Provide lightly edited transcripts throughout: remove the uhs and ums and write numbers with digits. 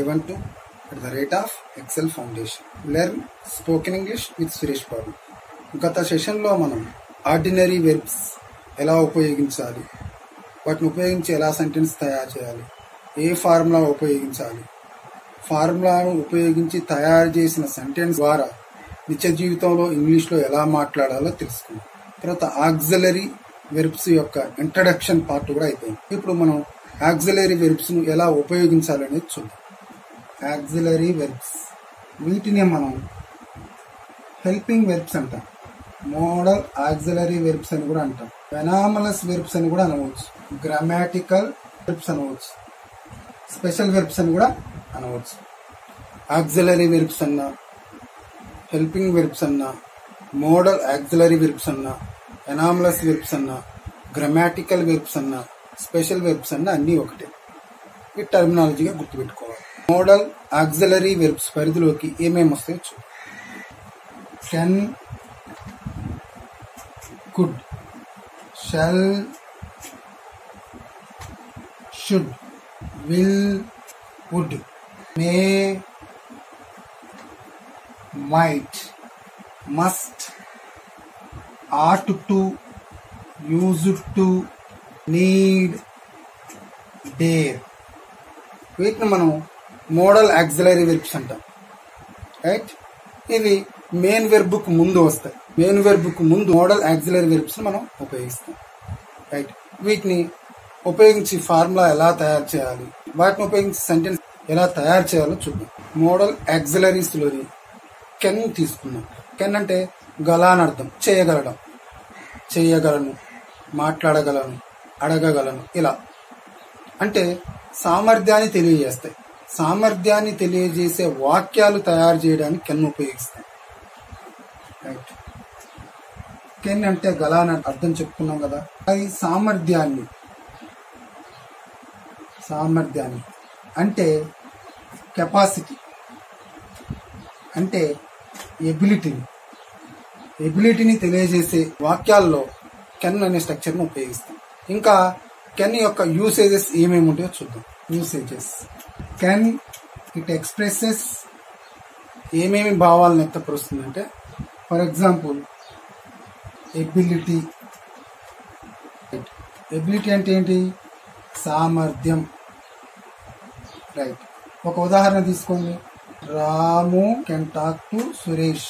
excel foundation. Learn spoken English with Suresh Babu. గత సెషన్లో మనం ఆర్డినరీ వెర్బ్స్ ఎలా ఉపయోగించాలి, వాటిని ఉపయోగించి ఎలా సెంటెన్స్ తయారు చేయాలి, ఏ ఫార్ములా ఉపయోగించాలి, ఫార్ములాను ఉపయోగించి తయారు చేసిన సెంటెన్స్ ద్వారా నిత్య జీవితంలో ఇంగ్లీష్లో ఎలా మాట్లాడాలో తెలుసుకున్నాం. తర్వాత ఆక్సిలరీ వెర్బ్స్ యొక్క ఇంట్రడక్షన్ పార్ట్ కూడా అయిపోయింది. ఇప్పుడు మనం ఆక్సిలరీ వెర్బ్స్ ను ఎలా ఉపయోగించాలనేది చూద్దాం. ఆక్సిలరీ వెర్బ్స్, వీటిని మనం హెల్పింగ్ వెర్బ్స్ అంటాం, మోడల్ ఆక్సిలరీ వెర్బ్స్ అని కూడా అంటాం, ఎనామలస్ వెర్బ్స్ అని కూడా అనవచ్చు, గ్రామాటికల్ వెర్బ్స్ అనవచ్చు, స్పెషల్ వెర్బ్స్ అని కూడా అనవచ్చు. ఆక్సిలరీ వెర్బ్స్ అన్నా, హెల్పింగ్ వెర్బ్స్ అన్నా, మోడల్ ఆక్సిలరీ వెర్బ్స్ అన్నా, ఎనామలస్ వెర్బ్స్ అన్నా, గ్రామాటికల్ వెర్బ్స్ అన్నా, స్పెషల్ వెర్బ్స్ అన్నా అన్నీ ఒకటే. ఈ టర్మినాలజీగా గుర్తుపెట్టుకోవాలి. మోడల్ ఆక్సిలరీ వెర్బ్స్ పరిధిలోకి ఏమేమి వస్తాయో చూ. Can, could, shall, should, will, would, may, might, must, ought to, used to, need, dare. వీటిని మనం మోడల్ ఆక్సిలరీ వెర్బ్స్ అంటాం. రైట్, ఇవి మెయిన్ వెర్బ్ కు ముందు వస్తాయి. మెయిన్ వెర్బ్ కు ముందు మోడల్ ఆక్సిలరీ వెర్బ్స్ మనం ఉపయోగిస్తాం. రైట్, వీటిని ఉపయోగించి ఫార్ములా ఎలా తయారు చేయాలి, వాటిని ఉపయోగించి సెంటెన్స్ ఎలా తయారు చేయాలో చూద్దాం. మోడల్ ఆక్సిలరీస్ లోని కెన్ తీసుకున్నాం. కెన్ అంటే గల అని అర్థం. చేయగలడం, చేయగలను, మాట్లాడగలను, అడగగలను, ఇలా అంటే సామర్థ్యాన్ని తెలియజేస్తాయి. సామర్థ్యాన్ని తెలియజేసే వాక్యాలు తయారు చేయడానికి కెన్ ఉపయోగిస్తాం. రైట్, కెన్ అంటే గల అని అర్థం చెప్పుకున్నాం కదా, అది సామర్థ్యాన్ని అంటే కెపాసిటీ అంటే ఎబిలిటీని తెలియజేసే వాక్యాల్లో కెన్ అనే స్ట్రక్చర్ను ఉపయోగిస్తాం. ఇంకా కెన్ యొక్క యూసేజెస్ ఏమేమి ఉంటాయో చూద్దాం. యూసేజెస్, కెన్ ఇట్ ఎక్స్ప్రెసెస్ ఏమేమి భావాలను వ్యక్తపరుస్తుందంటే, ఫర్ ఎగ్జాంపుల్ ఎబిలిటీ. ఎబిలిటీ అంటే ఏంటి? సామర్థ్యం. రైట్, ఒక ఉదాహరణ తీసుకోండి. Ramu can talk to Suresh.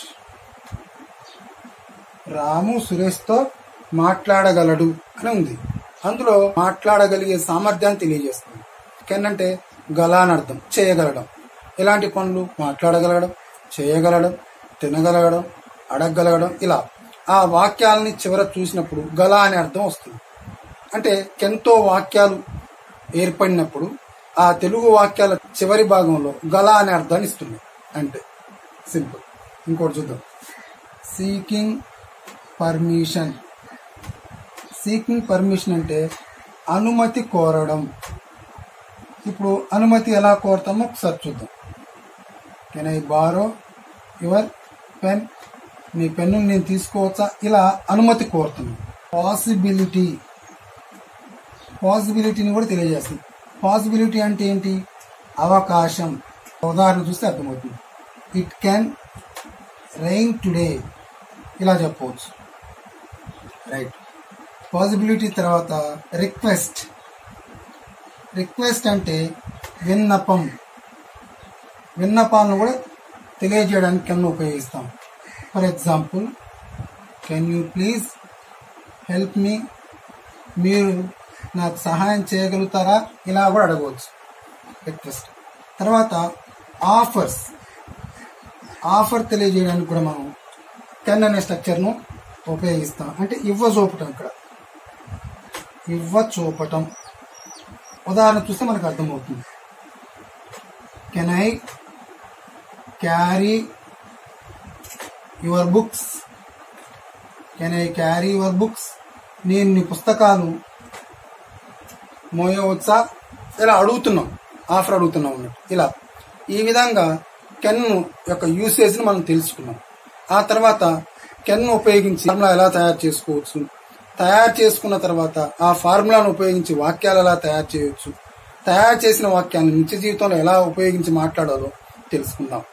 Ramu Suresh తో మాట్లాడగలడు అని ఉంది. అందులో మాట్లాడగలిగే సామర్థ్యాన్ని తెలియజేస్తుంది. కెన్ అంటే గల అని అర్థం. చేయగలడం, ఎలాంటి పనులు? మాట్లాడగలగడం, చేయగలడం, తినగలగడం, అడగగలగడం, ఇలా ఆ వాక్యాలని చివర చూసినప్పుడు గల అనే అర్థం వస్తుంది. అంటే కెన్తో వాక్యాలు ఏర్పడినప్పుడు ఆ తెలుగు వాక్యాల చివరి భాగంలో గల అనే అర్థాన్ని ఇస్తుంది. అంటే సింపుల్. ఇంకోటి చూద్దాం. Seeking permission. సీకింగ్ పర్మిషన్ అంటే అనుమతి కోరడం. ఇప్పుడు అనుమతి ఎలా కోరతామో ఒకసారి చూద్దాం. Can I borrow your pen? నీ పెన్ను నేను తీసుకోవచ్చా? ఇలా అనుమతి కోరుతున్నాం. పాసిబిలిటీని కూడా తెలియజేస్తుంది. పాసిబిలిటీ అంటే ఏంటి? అవకాశం. ఉదాహరణ చూస్తే అర్థమవుతుంది. ఇట్ క్యాన్ రెయిన్ టుడే, ఇలా చెప్పవచ్చు. రైట్, పాసిబిలిటీ తర్వాత రిక్వెస్ట్. రిక్వెస్ట్ అంటే విన్నపం. విన్నపాలను కూడా తెలియజేయడానికి కెన్ ఉపయోగిస్తాం. For example, can you please help me? మీరు నాకు సహాయం చేయగలుగుతారా? ఇలా కూడా అడగవచ్చు. రిక్వెస్ట్ తర్వాత ఆఫర్స్. ఆఫర్ తెలియజేయడానికి కూడా మనం కెన్ అనే స్ట్రక్చర్ను ఉపయోగిస్తాం. అంటే ఇవ్వచూపటం. ఇక్కడ ఇవ్వచూపటం ఉదాహరణ చూస్తే మనకు అర్థమవుతుంది. Can I carry your books? Can I carry your books? నేను నీ పుస్తకాలు మోయవచ్చా? ఇలా అడుగుతున్నాం, ఆఫర్ అడుగుతున్నాం అన్నట్టు. ఇలా ఈ విధంగా కెన్ యొక్క యూసేజ్ ని మనం తెలుసుకున్నాం. ఆ తర్వాత కెన్ ఉపయోగించి ఫార్ములా ఎలా తయారు చేసుకోవచ్చు, తయారు చేసుకున్న తర్వాత ఆ ఫార్ములాను ఉపయోగించి వాక్యాలు ఎలా తయారు చేయవచ్చు, తయారు చేసిన వాక్యాలను నిత్య జీవితంలో ఎలా ఉపయోగించి మాట్లాడాలో తెలుసుకుందాం.